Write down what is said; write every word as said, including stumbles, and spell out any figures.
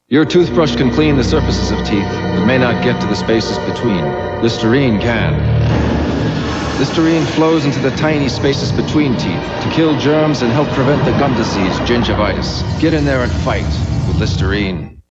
Your toothbrush can clean the surfaces of teeth, but may not get to the spaces between. Listerine can. Listerine flows into the tiny spaces between teeth to kill germs and help prevent the gum disease, gingivitis. Get in there and fight with Listerine.